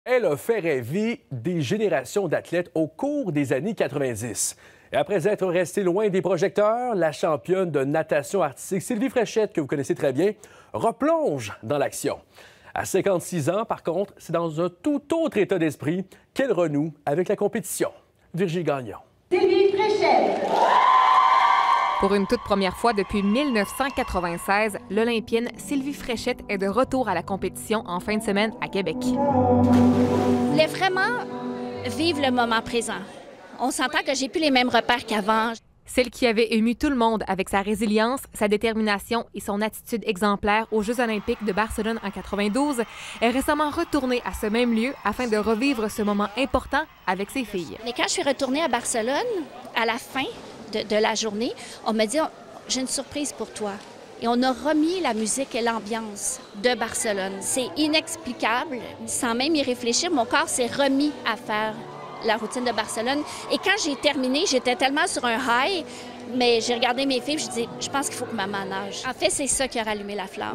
Elle a fait rêver des générations d'athlètes au cours des années 90. Et après être restée loin des projecteurs, la championne de natation artistique Sylvie Fréchette, que vous connaissez très bien, replonge dans l'action. À 56 ans, par contre, c'est dans un tout autre état d'esprit qu'elle renoue avec la compétition. Virginie Gagnon. Sylvie Fréchette. Pour une toute première fois depuis 1996, l'Olympienne Sylvie Fréchette est de retour à la compétition en fin de semaine à Québec. Je voulais vraiment vivre le moment présent. On s'entend que j'ai plus les mêmes repères qu'avant. Celle qui avait ému tout le monde avec sa résilience, sa détermination et son attitude exemplaire aux Jeux olympiques de Barcelone en 92 est récemment retournée à ce même lieu afin de revivre ce moment important avec ses filles. Mais quand je suis retournée à Barcelone, à la fin de la journée, on m'a dit « J'ai une surprise pour toi ». Et on a remis la musique et l'ambiance de Barcelone. C'est inexplicable. Sans même y réfléchir, mon corps s'est remis à faire la routine de Barcelone. Et quand j'ai terminé, j'étais tellement sur un high, mais j'ai regardé mes filles et je dis « Je pense qu'il faut que maman nage ». En fait, c'est ça qui a rallumé la flamme.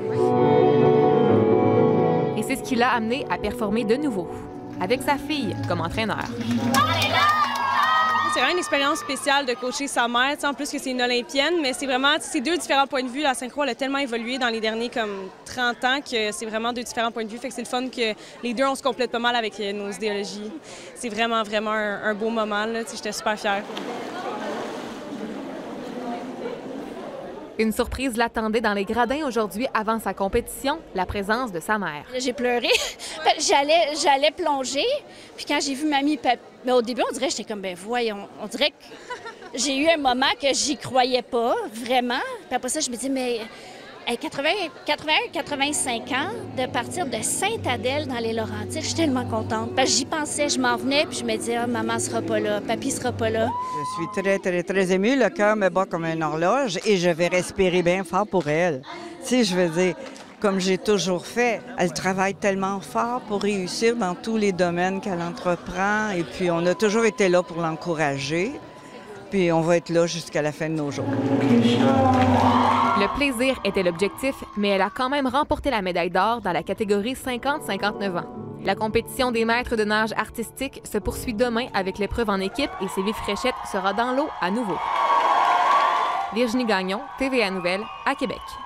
Et c'est ce qui l'a amenée à performer de nouveau, avec sa fille comme entraîneur. C'est vraiment une expérience spéciale de coacher sa mère, en plus que c'est une Olympienne, mais c'est vraiment deux différents points de vue. La synchro elle a tellement évolué dans les derniers 30 ans que c'est vraiment deux différents points de vue. Fait que c'est le fun que les deux, on se complète pas mal avec nos idéologies. C'est vraiment un beau moment. J'étais super fière. Une surprise l'attendait dans les gradins aujourd'hui avant sa compétition, la présence de sa mère. J'ai pleuré. J'allais plonger. Puis quand j'ai vu mamie et papi, mais au début, on dirait que j'étais comme, ben voyons. On dirait que j'ai eu un moment que j'y croyais pas, vraiment. Puis après ça, je me dis, mais 85 ans, de partir de Sainte-Adèle dans les Laurentides, je suis tellement contente. Parce que j'y pensais, je m'en venais, puis je me disais, ah, maman sera pas là, papy sera pas là. Je suis très, très, très émue. Le cœur me bat comme une horloge et je vais respirer bien fort pour elle. Tu sais, je veux dire, comme j'ai toujours fait, elle travaille tellement fort pour réussir dans tous les domaines qu'elle entreprend. Et puis, on a toujours été là pour l'encourager. Puis, on va être là jusqu'à la fin de nos jours. Le plaisir était l'objectif, mais elle a quand même remporté la médaille d'or dans la catégorie 50-59 ans. La compétition des maîtres de nage artistique se poursuit demain avec l'épreuve en équipe et Sylvie Fréchette sera dans l'eau à nouveau. Virginie Gagnon, TVA Nouvelles, à Québec.